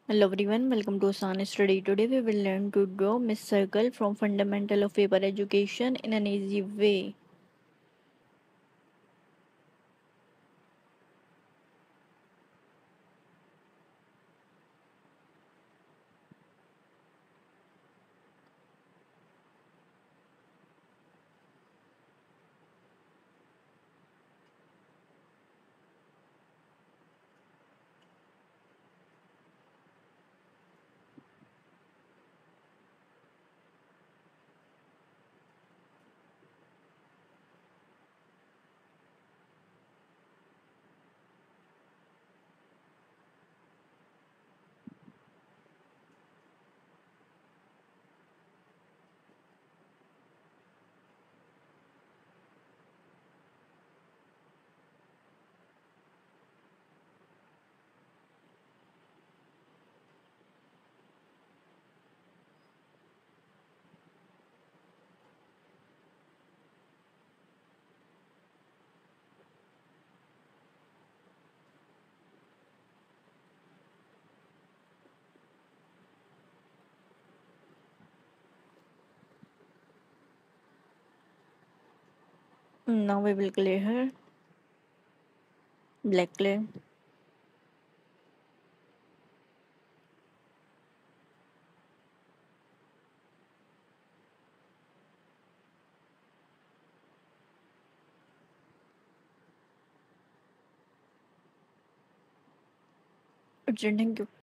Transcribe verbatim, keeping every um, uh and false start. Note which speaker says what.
Speaker 1: Hello everyone, welcome to Asan Study. Today we will learn to draw Miss Circle from Fundamental of Paper Education in an easy way. Now we will clear her black clay. Thank you.